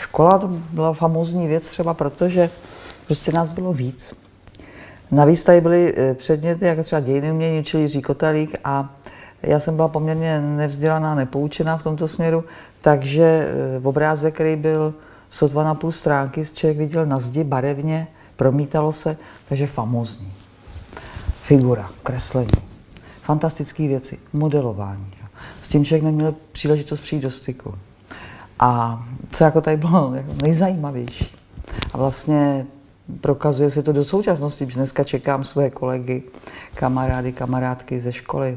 škola to byla famózní věc třeba proto, že prostě nás bylo víc. Navíc tady byly předměty, jako třeba dějiny umění, učil Jiří Kotalík a já jsem byla poměrně nevzdělaná, nepoučená v tomto směru, takže obrázek, který byl sotva na půl stránky, člověk viděl na zdi barevně, promítalo se, takže famózní. Figura, kreslení, fantastické věci, modelování. S tím člověk neměl příležitost přijít do styku. A co jako tady bylo jako nejzajímavější. A vlastně prokazuje se to do současnosti, že dneska čekám své kolegy, kamarády, kamarádky ze školy.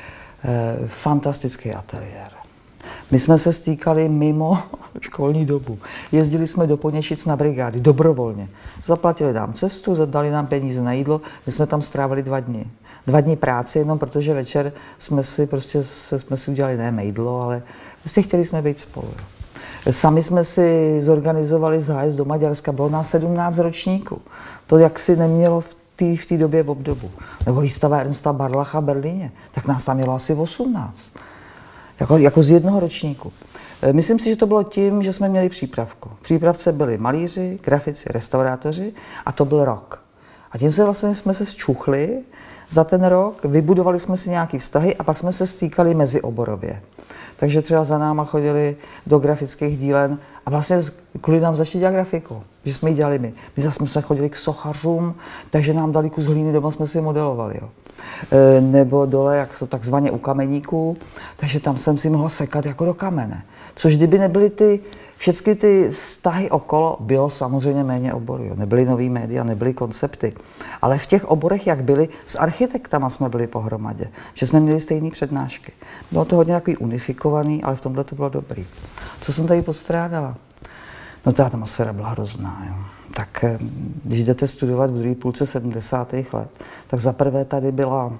Fantastický ateliér. My jsme se stýkali mimo školní dobu. Jezdili jsme do Poněšic na brigády, dobrovolně. Zaplatili nám cestu, dali nám peníze na jídlo, my jsme tam strávili 2 dny. 2 dny práce, jenom protože večer jsme si udělali ne mejdlo, ale prostě chtěli jsme být spolu. Sami jsme si zorganizovali zájezd do Maďarska, bylo nás 17 ročníků. To jaksi nemělo v té době v obdobu. Nebo výstava Ernsta Barlacha v Berlíně, tak nás tam mělo asi 18. Jako z jednoho ročníku. Myslím si, že to bylo tím, že jsme měli přípravku. V přípravce byli malíři, grafici, restaurátoři a to byl rok. A tím se vlastně jsme se zčuchli za ten rok, vybudovali jsme si nějaké vztahy a pak jsme se stýkali mezioborově. Takže třeba za náma chodili do grafických dílen a vlastně kvůli nám začali dělat grafiku, že jsme ji dělali my. My zase jsme chodili k sochařům, takže nám dali kus hlíny, doma jsme si modelovali. Jo. Nebo dole, jak jsou takzvaně u kameníků, takže tam jsem si mohla sekat jako do kamene. Což kdyby nebyly všechny ty vztahy okolo, bylo samozřejmě méně oborů. Jo. Nebyly nový média, nebyly koncepty. Ale v těch oborech, jak byly, s architektama jsme byli pohromadě. Že jsme měli stejné přednášky. Bylo to hodně takový unifikovaný, ale v tomhle to bylo dobrý. Co jsem tady postrádala? No ta atmosféra byla hrozná. Jo. Tak když jdete studovat v druhé půlce 70. let, tak zaprvé tady byla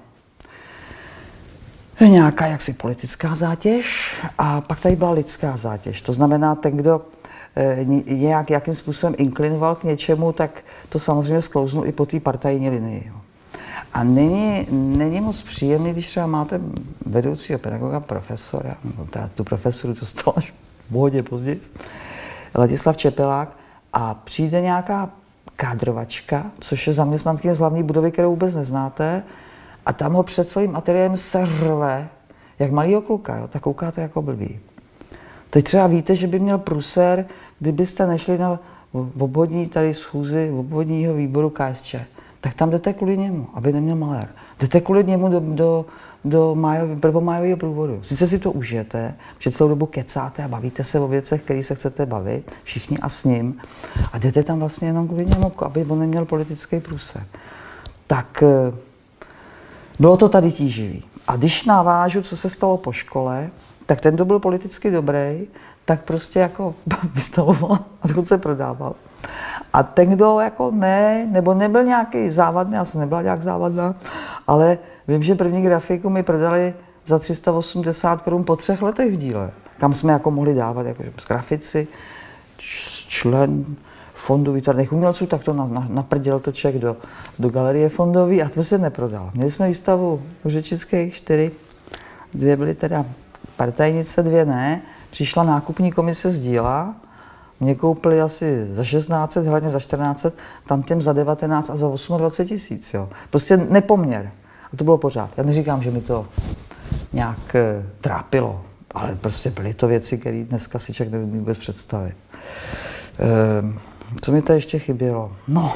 nějaká jaksi politická zátěž a pak tady byla lidská zátěž. To znamená, ten, kdo nějakým způsobem inklinoval k něčemu, tak to samozřejmě sklouznul i po té partajní linii. Jo. A není moc příjemný, když třeba máte vedoucího pedagoga, profesora, nebo tu profesoru dostal až v hodně později, Ladislav Čepelák, a přijde nějaká kádrovačka, což je zaměstnankyně z hlavní budovy, kterou vůbec neznáte, a tam ho před svým ateliérem se řve, jak malýho kluka, jo, tak koukáte jako blbý. Teď třeba víte, že by měl prusér, kdybyste nešli na obvodní tady schůzi obvodního výboru KSČ, tak tam jdete kvůli němu, aby neměl malér. Jdete kvůli němu do prvomájového průvodu. Sice si to užijete, že celou dobu kecáte a bavíte se o věcech, které se chcete bavit, všichni a s ním, a jdete tam vlastně jenom kvůli němu, aby on neměl politický průser. Tak bylo to tady tíživý. A když navážu, co se stalo po škole, tak ten, kdo byl politicky dobrý, tak prostě jako vystavoval a dokonce prodával. A ten, kdo jako ne, nebo nebyl nějaký závadný, já jsem nebyla nějak závadná, ale vím, že první grafiku mi prodali za 380 korun po 3 letech v díle, kam jsme jako mohli dávat, jako grafici, člen fondu výtvarných umělců, tak to naprděl to člověk do galerie fondový a to se neprodal. Měli jsme výstavu u Řečických 4, 2 byly teda partajnice, 2 ne. Přišla nákupní komise z díla, mě koupili asi za 1600, hlavně za 1400, tam těm za 19 a za 28 tisíc. Prostě nepoměr. A to bylo pořád. Já neříkám, že mi to nějak trápilo, ale prostě byly to věci, které dneska si člověk neumí vůbec představit. Co mi tady ještě chybělo? No,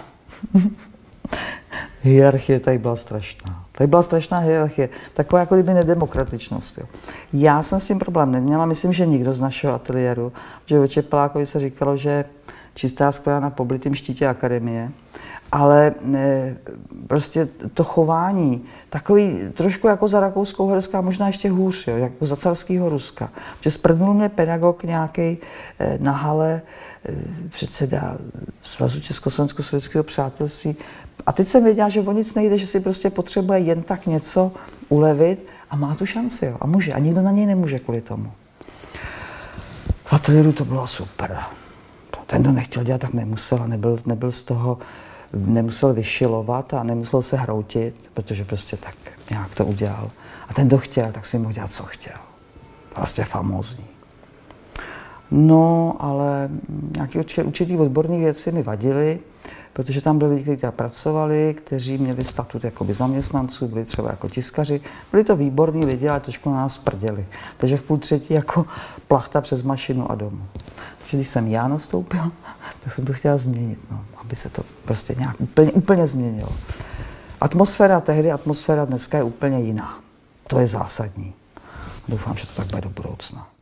hierarchie tady byla strašná. Tady byla strašná hierarchie, taková jako kdyby nedemokratičnost. Jo. Já jsem s tím problém neměla, myslím, že nikdo z našeho ateliéru, že o Čepelákovi se říkalo, že čistá skvělá na poblitým štítě akademie, ale prostě to chování, takový trošku jako za Rakousko-Uherská, možná ještě hůř, jo, jako za carského Ruska. Že sprdnul mě pedagog nějaký na hale, předseda Svazu Československo-sovětského přátelství. A teď jsem věděla, že o nic nejde, že si prostě potřebuje jen tak něco ulevit a má tu šanci, jo, a může. A nikdo na něj nemůže kvůli tomu. V ateliéru to bylo super. Ten, kdo nechtěl dělat, tak nemusel a nebyl z toho, nemusel vyšilovat a nemusel se hroutit, protože prostě tak nějak to udělal. A ten, kdo chtěl, tak si mohl dělat, co chtěl. Prostě famózní. No, ale nějaké určitý odborné věci mi vadily, protože tam byli lidi, kteří tam pracovali, kteří měli statut jakoby zaměstnanců, byli třeba jako tiskaři. Byli to výborní lidi, ale trošku na nás prděli. Takže v 2:30 jako plachta přes mašinu a domů. Takže když jsem já nastoupil, tak jsem to chtěla změnit, no, aby se to prostě nějak úplně změnilo. Atmosféra tehdy, atmosféra dneska je úplně jiná. To je zásadní. Doufám, že to tak bude do budoucna.